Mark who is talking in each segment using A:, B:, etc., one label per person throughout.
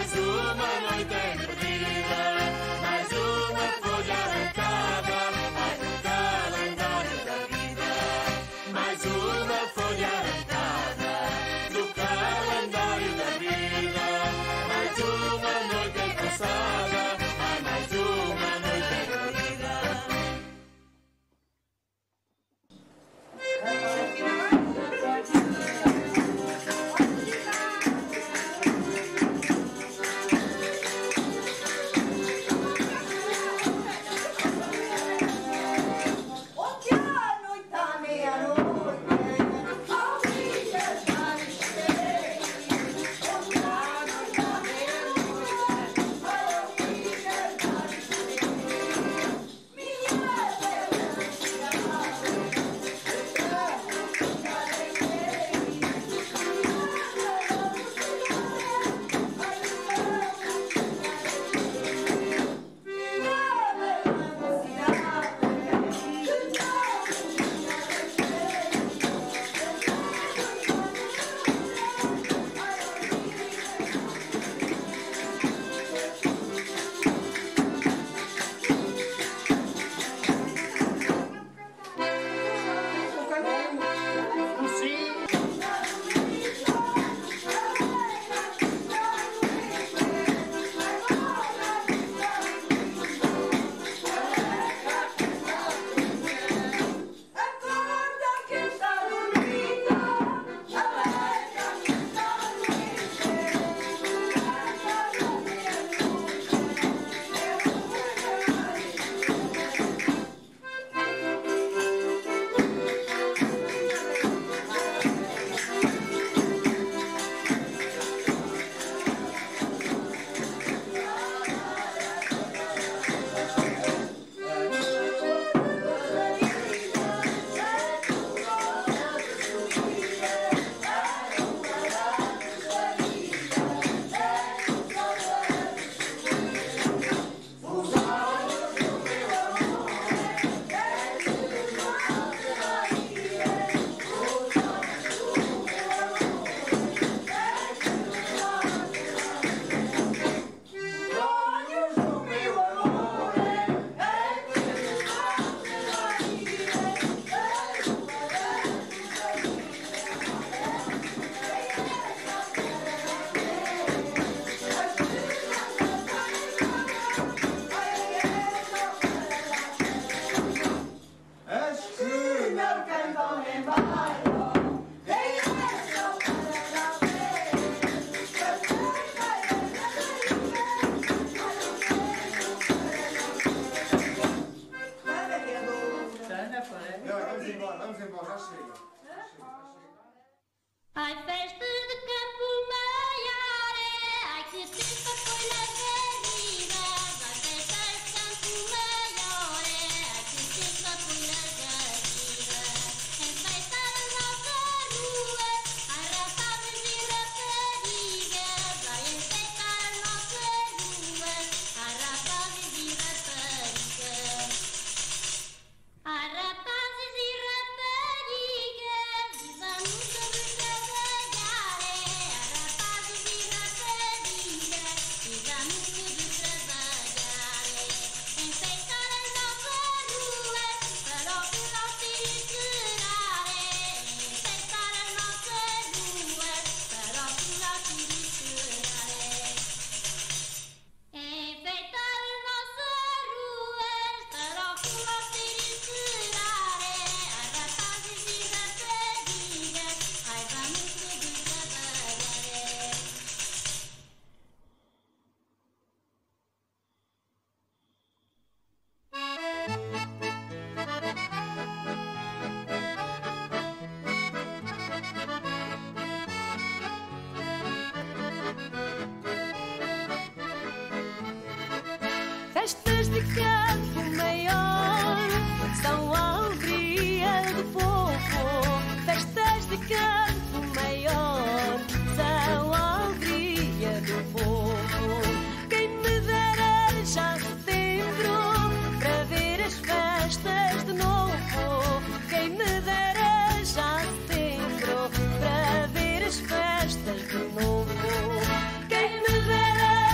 A: Ai, festa de campo maior, ai que tempo foi na garridas. Ai, festa de campo maior, ai que tempo foi na garridas. Enfeitar a nossa rua, ai rapazes e raparigas. Ai, enfeitar a nossa rua, ai rapazes e raparigas. Ai, rapazes e raparigas, e vamos sobre trabalhar. Ai, rapazes e raparigas, e vamos sobre trabalhar. Enfeitar a nossa rua, para o que nosso ir será. Enfeitar a nossa rua, para o que nosso ir será. Enfeitar a nossa rua, para o que nosso ir será. Ai, rapazes e raparigas, ai vamos todos trabalhar.
B: Festas de campo maior são a alegria do povo. Festas de campo maior são a alegria do povo. Quem me dera já setembro para ver as festas de novo. Quem me dera já setembro para ver as festas de novo. Quem me dera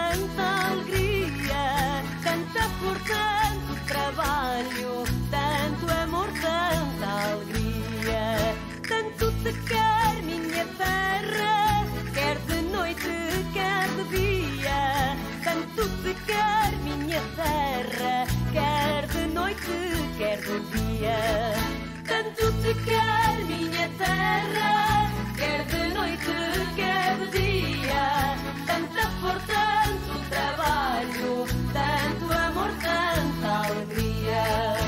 B: tanta alegria, tanta flor, tanto trabalho, tanto amor, tanta alegria. Tanto te quer minha terra, quer de noite, quer de dia. Tanto te quer minha terra, quer de noite, quer de dia. Tanto te quer minha terra, quer de noite, quer de dia. Tanta flor, tanto trabalho, tanto amor, tanta alegria.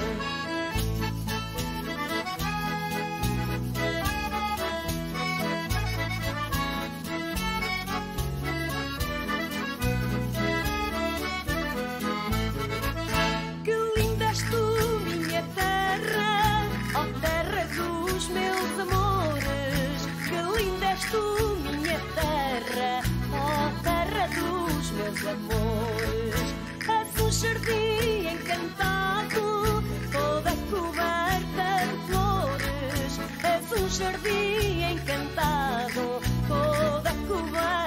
B: Tu, minha terra, oh terra dos meus amores. És um jardim encantado, toda coberta de flores. És um jardim encantado, toda coberta